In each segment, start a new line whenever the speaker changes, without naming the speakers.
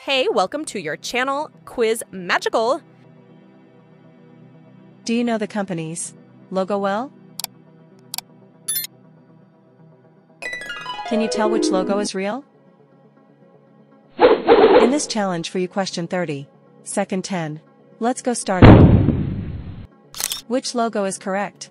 Hey, welcome to your channel, Quiz Magical.
Do you know the company's logo well? Can you tell which logo is real? In this challenge for you question 30, second 10. Let's go started. Which logo is correct?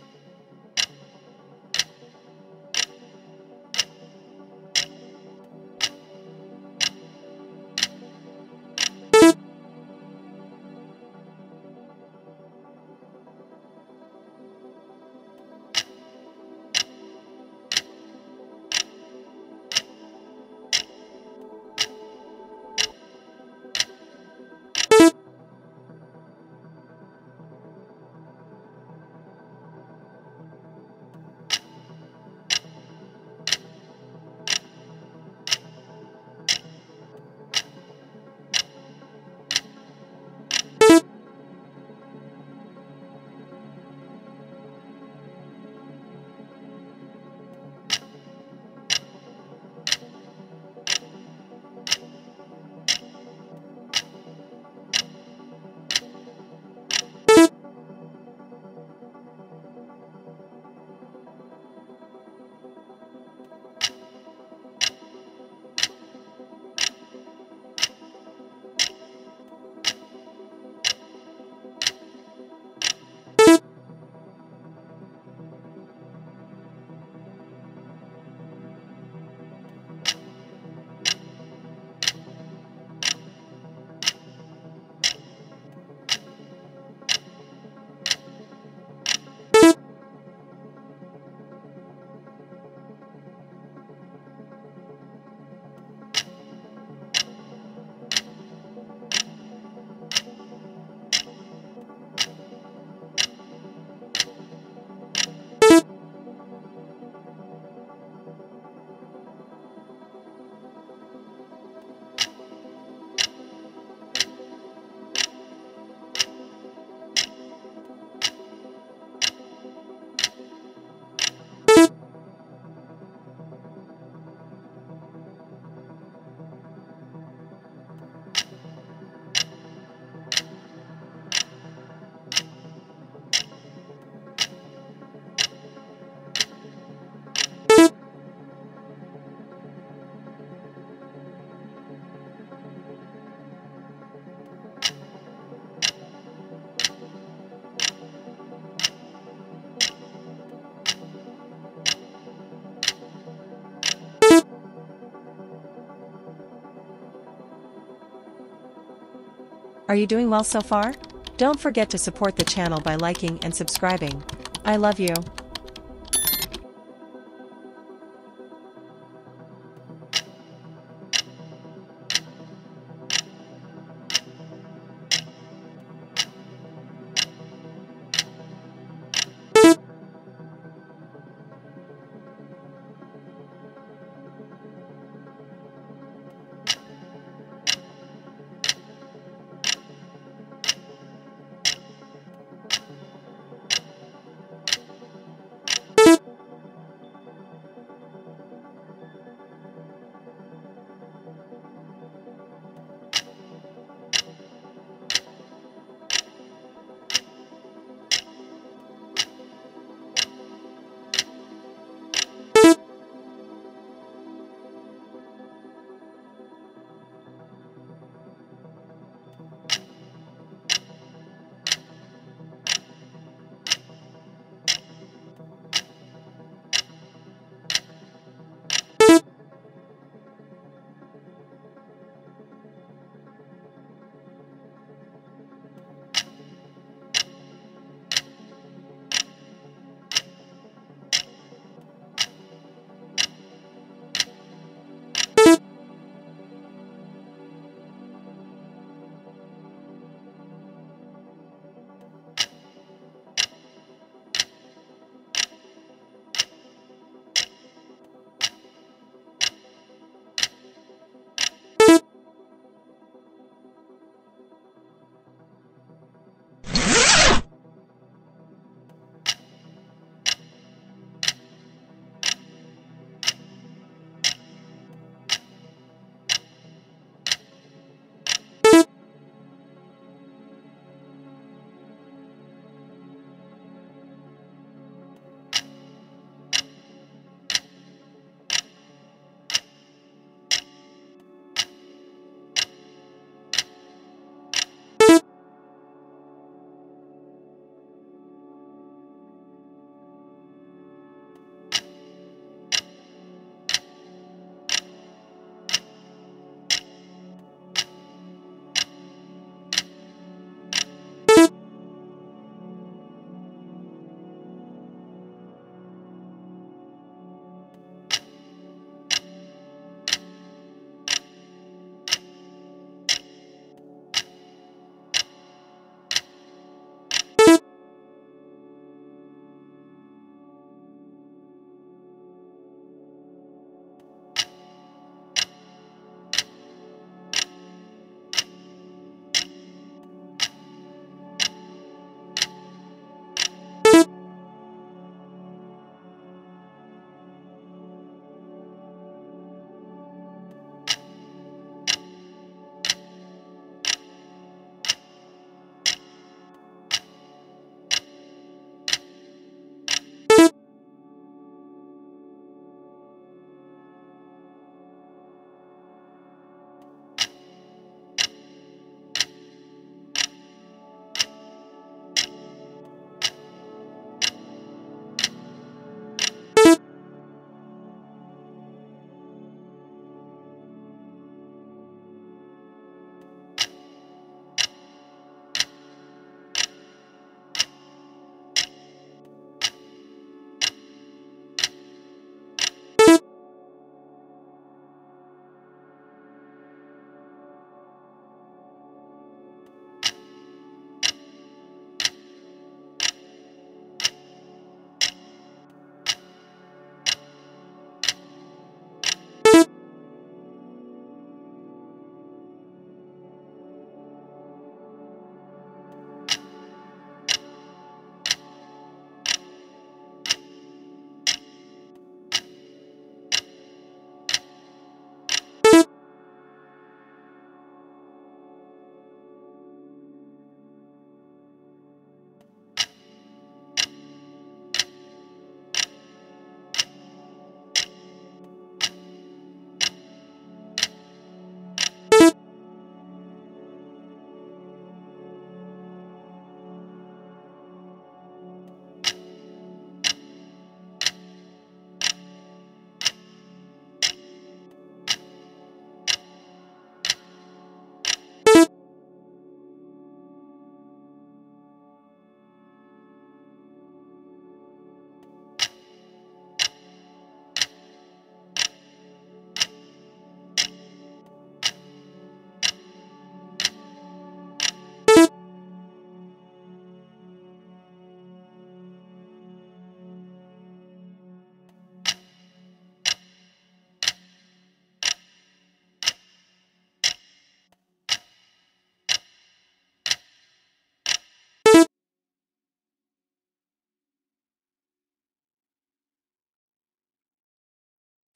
Are you doing well so far? Don't forget to support the channel by liking and subscribing. I love you.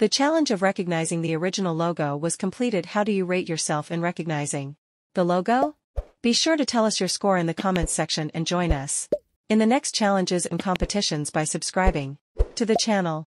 The challenge of recognizing the original logo was completed. How do you rate yourself in recognizing the logo? Be sure to tell us your score in the comments section and join us in the next challenges and competitions by subscribing to the channel.